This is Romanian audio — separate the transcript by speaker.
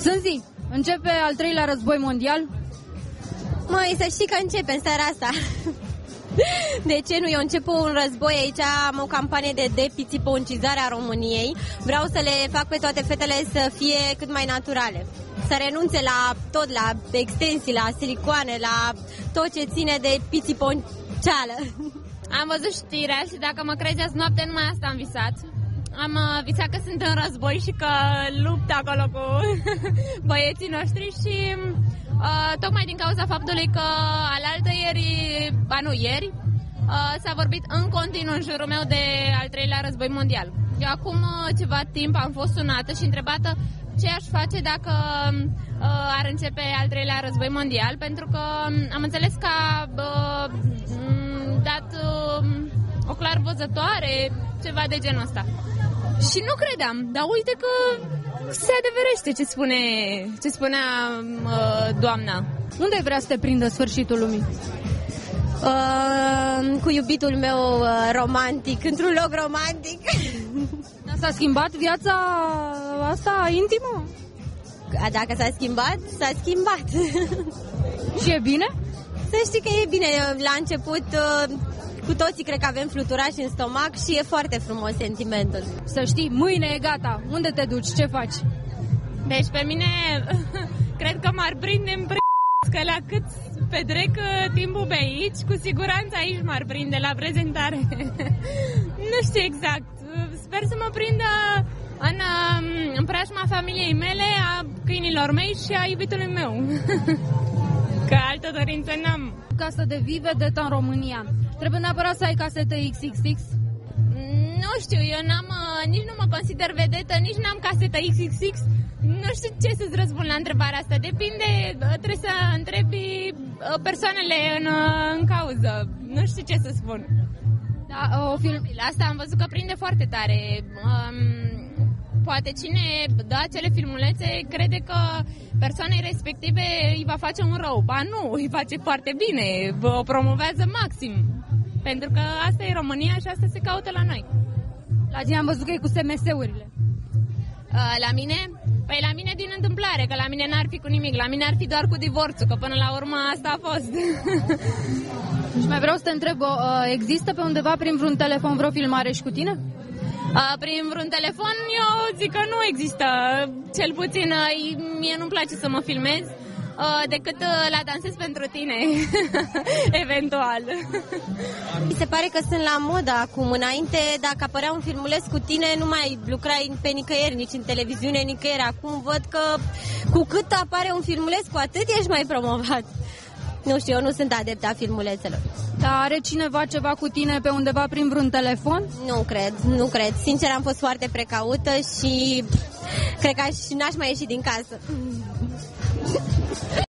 Speaker 1: Sânzi, începe al 3-lea război mondial?
Speaker 2: Măi, să știi că începe în seara asta. De ce nu? Eu încep un război aici, am o campanie de depițiponcizare a României. Vreau să le fac pe toate fetele să fie cât mai naturale. Să renunțe la tot, la extensii, la silicoane, la tot ce ține de pițiponceală.
Speaker 3: Am văzut știrea și dacă mă credeți, noaptea numai asta am visat. Am visat că sunt în război și că lupt acolo cu băieții noștri și tocmai din cauza faptului că ieri s-a vorbit în continuu în jurul meu de al 3-lea război mondial. Eu acum ceva timp am fost sunată și întrebată ce aș face dacă ar începe al 3-lea război mondial, pentru că am înțeles că a dat o clarvăzătoare, ceva de genul ăsta. Și nu credeam, dar uite că se adeverește ce spunea doamna.
Speaker 1: Unde vrea să te prindă sfârșitul lumii?
Speaker 2: Cu iubitul meu romantic, într-un loc romantic.
Speaker 1: Dar s-a schimbat viața asta intimă?
Speaker 2: Dacă s-a schimbat, s-a schimbat.
Speaker 1: Și e bine?
Speaker 2: Să știi că e bine. La început cu toții cred că avem fluturași în stomac și e foarte frumos sentimentul.
Speaker 1: Să știi, mâine e gata. Unde te duci? Ce faci?
Speaker 3: Deci pe mine cred că m-ar prinde în că la cât petrec timpul pe aici, cu siguranță aici m-ar prinde la prezentare. Nu știu exact. Sper să mă prindă în preajma familiei mele, a câinilor mei și a iubitului meu. Că altă dorință n-am.
Speaker 1: Casă de vii vedetă în România. Trebuie neapărat să ai casetă XXX?
Speaker 3: Nu știu, eu nici nu mă consider vedetă, nici n-am casetă XXX. Nu știu ce să-ți răspund la întrebarea asta. Depinde, trebuie să întrebi persoanele în cauză. Nu știu ce să spun.
Speaker 1: Da,
Speaker 3: La asta am văzut că prinde foarte tare. Poate cine dă acele filmulețe crede că persoanei respective îi va face un rău. Ba nu, îi face foarte bine, o promovează maxim. Pentru că asta e România și asta se caută la noi.
Speaker 1: La tine am văzut că e cu SMS-urile.
Speaker 3: La mine? Păi la mine din întâmplare, că la mine n-ar fi cu nimic. La mine ar fi doar cu divorțul, că până la urmă asta a fost.
Speaker 1: Și mai vreau să te întreb, există pe undeva prin vreun telefon vreo filmare și cu tine?
Speaker 3: Prin vreun telefon eu zic că nu există. Cel puțin mie nu-mi place să mă filmez decât la Dansez pentru tine. Eventual.
Speaker 2: Mi se pare că sunt la modă acum. Înainte, dacă apărea un filmuleț cu tine, nu mai lucrai pe nicăieri, nici în televiziune, nicăieri. Acum văd că cu cât apare un filmuleț, cu atât ești mai promovat. Nu știu, eu nu sunt adeptă a filmulețelor.
Speaker 1: Dar are cineva ceva cu tine pe undeva prin vreun telefon?
Speaker 2: Nu cred. Sincer, am fost foarte precaută și cred că n-aș mai ieși din casă.